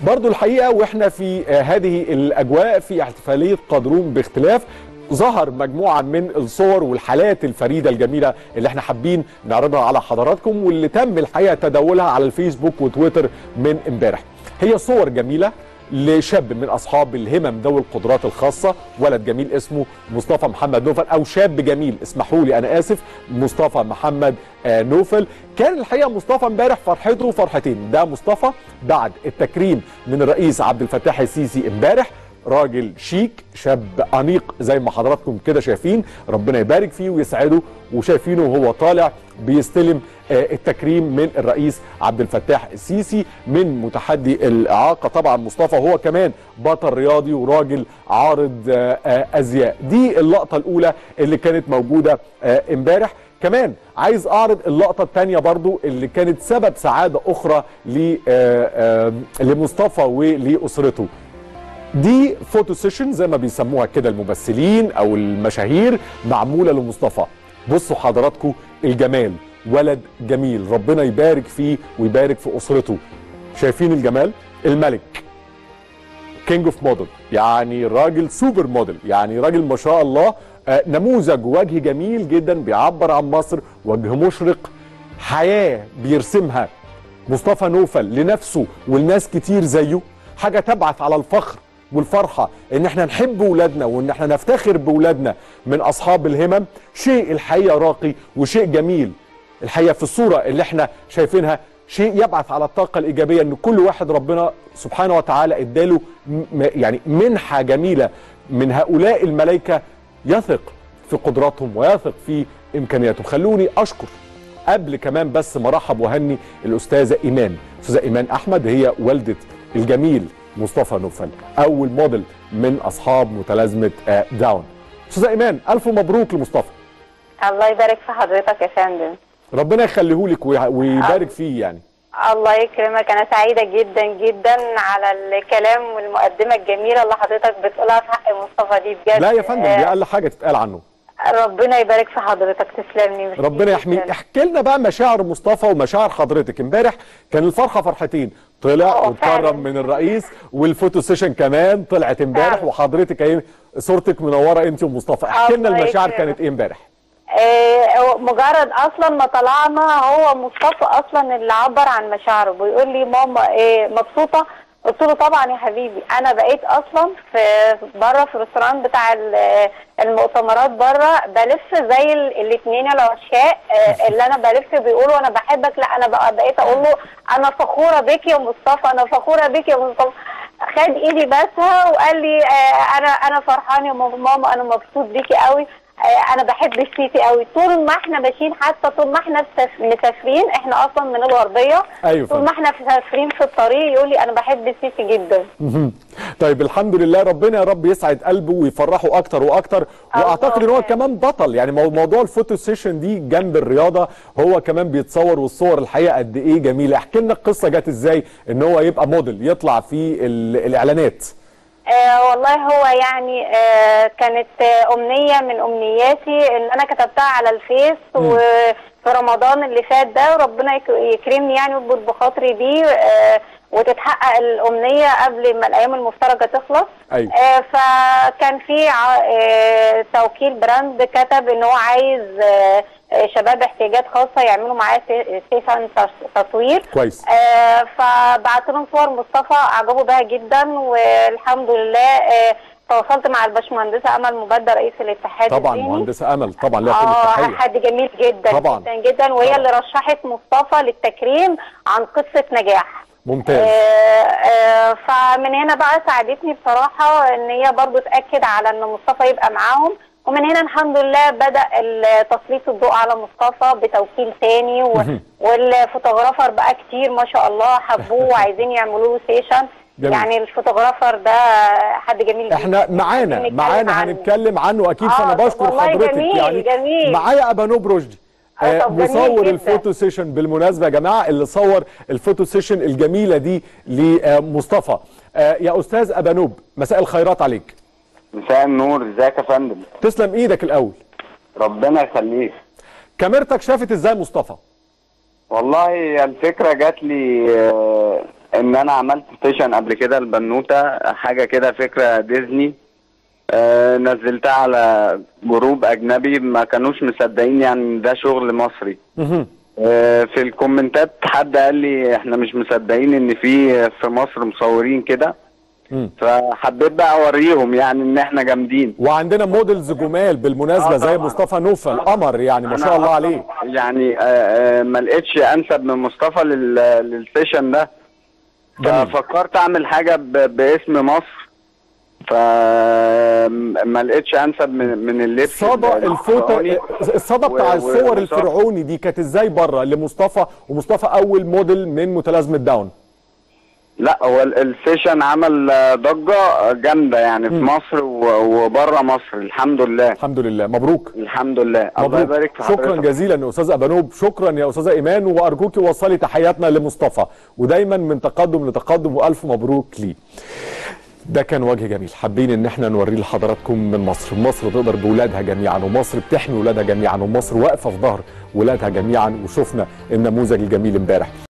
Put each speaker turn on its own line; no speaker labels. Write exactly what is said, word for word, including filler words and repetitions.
برضو الحقيقه واحنا في هذه الاجواء في احتفاليه قدرون باختلاف، ظهر مجموعه من الصور والحالات الفريده الجميله اللي احنا حابين نعرضها على حضراتكم، واللي تم الحقيقه تداولها على الفيسبوك وتويتر من امبارح. هي صور جميله لشاب من اصحاب الهمم ذوي القدرات الخاصه، ولد جميل اسمه مصطفى محمد نوفل، او شاب جميل اسمحوا لي انا اسف مصطفى محمد آه نوفل. كان الحقيقه مصطفى امبارح فرحته فرحتين. ده مصطفى بعد التكريم من الرئيس عبد الفتاح السيسي امبارح، راجل شيك، شاب انيق زي ما حضراتكم كده شايفين، ربنا يبارك فيه ويسعده، وشايفينه وهو طالع بيستلم التكريم من الرئيس عبد الفتاح السيسي من متحدي الاعاقه. طبعا مصطفى هو كمان بطل رياضي وراجل عارض ازياء. دي اللقطه الاولى اللي كانت موجوده امبارح. كمان عايز اعرض اللقطه الثانيه برضو اللي كانت سبب سعاده اخرى لمصطفى ولاسرته. دي فوتو سيشن زي ما بيسموها كده الممثلين او المشاهير، معموله لمصطفى. بصوا حضراتكم الجمال، ولد جميل ربنا يبارك فيه ويبارك في اسرته. شايفين الجمال؟ الملك، كينج اوف موديل، يعني راجل سوبر موديل، يعني راجل ما شاء الله، آه نموذج، وجه جميل جدا بيعبر عن مصر، وجه مشرق، حياه بيرسمها مصطفى نوفل لنفسه ولناس كتير زيه، حاجه تبعث على الفخر والفرحه ان احنا نحب ولادنا وان احنا نفتخر بولادنا من اصحاب الهمم. شيء الحقيقه راقي وشيء جميل الحقيقه في الصوره اللي احنا شايفينها، شيء يبعث على الطاقه الايجابيه ان كل واحد ربنا سبحانه وتعالى اداله يعني منحه جميله من هؤلاء الملائكه، يثق في قدراتهم ويثق في امكانياتهم. خلوني اشكر قبل كمان بس مرحب وهني الاستاذه ايمان، استاذه ايمان احمد، هي والده الجميل مصطفى نوفل، اول موديل من اصحاب متلازمه داون. استاذه ايمان الف مبروك لمصطفى.
الله يبارك في حضرتك يا فندم.
ربنا يخليهولك ويبارك فيه يعني.
الله يكرمك، انا سعيده جدا جدا على الكلام والمقدمه الجميله اللي حضرتك بتقولها في حق مصطفى دي بجد.
لا يا فندم، دي اقل حاجه تتقال عنه.
ربنا يبارك في حضرتك، تسلم لي.
ربنا يحميك. احكي لنا بقى مشاعر مصطفى ومشاعر حضرتك. امبارح كان الفرحه فرحتين، طلع واتكرم من الرئيس، والفوتو سيشن كمان طلعت امبارح، وحضرتك ايه صورتك منوره انت ومصطفى. احكي لنا المشاعر كانت ايه امبارح؟
إيه مجرد اصلا ما طلعنا هو مصطفى اصلا اللي عبر عن مشاعره، بيقول لي ماما إيه مبسوطه؟ قلت له طبعا يا حبيبي، انا بقيت اصلا في بره في الريستوران بتاع المؤتمرات بره بلف زي الاثنين العشاق اللي انا بلف بيقولوا انا بحبك، لا انا بقى بقيت اقول له انا فخوره بيك يا مصطفى، انا فخوره بيك يا مصطفى. خد ايدي بسها وقال لي انا انا فرحان يا ماما، انا مبسوط بيكي قوي، انا بحب السيسي قوي. طول ما احنا ماشيين، حتى طول ما احنا مسافرين، احنا اصلا من الغربيه.
أيوة،
طول ما احنا مسافرين في الطريق يقول لي انا بحب السيسي جدا.
طيب الحمد لله، ربنا يا رب يسعد قلبه ويفرحه اكتر واكتر. واعتقد ان هو كمان بطل، يعني موضوع الفوتو سيشن دي جنب الرياضه هو كمان بيتصور، والصور الحقيقه قد ايه جميله. احكي لنا القصه جت ازاي ان هو يبقى موديل يطلع في الاعلانات.
آه والله هو يعني آه كانت آه امنيه من امنياتي ان انا كتبتها على الفيس، وفي رمضان اللي فات ده، وربنا يكرمني يعني ويكبر بخاطري بيه آه وتتحقق الامنيه قبل ما الايام المفترجه تخلص.
أيوة.
آه فكان في آه توكيل براند كتب ان هو عايز آه شباب احتياجات خاصه يعملوا معاه سيشن تصوير.
كويس.
آه فبعت لهم صور مصطفى، اعجبوا بها جدا، والحمد لله آه تواصلت مع الباشمهندسه امل مبدع رئيس الاتحاد.
طبعا مهندسه امل طبعا لها كل التحيه.
اه حد جميل جدا
طبعا
جدا جدا، وهي طبعا اللي رشحت مصطفى للتكريم عن قصه نجاح.
ممتاز.
آه آه فمن هنا بقى ساعدتني بصراحه ان هي برضو تاكد على ان مصطفى يبقى معاهم، ومن هنا الحمد لله بدأ تسليط الضوء على مصطفى بتوكيل ثاني، والفوتوغرافر بقى كتير ما شاء الله حبوه وعايزين يعملوا له سيشن. جميل. يعني الفوتوغرافر ده حد جميل جدا.
احنا معانا معانا هنتكلم عنه اكيد. فانا بشكر حضرتك.
جميل
يعني
جميل.
معايا ابانوب رشدي آه مصور الفوتو سيشن بالمناسبه يا جماعه، اللي صور الفوتو سيشن الجميله دي لمصطفى. آه يا استاذ ابانوب، مساء الخيرات عليك.
مساء النور، ازيك يا فندم؟
تسلم ايدك الاول.
ربنا يخليك.
كاميرتك شافت ازاي مصطفى؟
والله الفكره جات لي ان انا عملت سيشن قبل كده البنوته حاجه كده فكره ديزني. آه نزلتها على جروب اجنبي، ما كانوش مصدقين يعني ده شغل مصري. آه في الكومنتات حد قال لي احنا مش مصدقين ان في في مصر مصورين كده. فحبيت بقى اوريهم يعني ان احنا جامدين.
وعندنا موديلز جمال بالمناسبه، آه زي مصطفى نوفل قمر، يعني ما شاء الله عليه.
يعني آه آه ما لقيتش انسب من مصطفى للسيشن ده. ففكرت اعمل حاجه باسم مصر، فما لقيتش انسب من من اللبس.
صدى الفوطه، الصدى بتاع الصور الفرعوني دي كانت ازاي بره لمصطفى؟ ومصطفى اول موديل من متلازمه داون.
لا هو السيشن عمل ضجه جامده يعني في م. مصر وبره مصر. الحمد لله
الحمد لله. مبروك.
الحمد لله.
الله يبارك في حضرتك. شكرا جزيلا يا استاذ ابانوب. شكرا يا استاذه ايمان، وارجوكي وصلي تحياتنا لمصطفى، ودايما من تقدم لتقدم، والف مبروك ليه. ده كان وجه جميل حابين ان احنا نوريه لحضراتكم من مصر. مصر تقدر باولادها جميعا، ومصر بتحمي اولادها جميعا، ومصر واقفه في ظهر ولادها جميعا، وشفنا النموذج الجميل امبارح.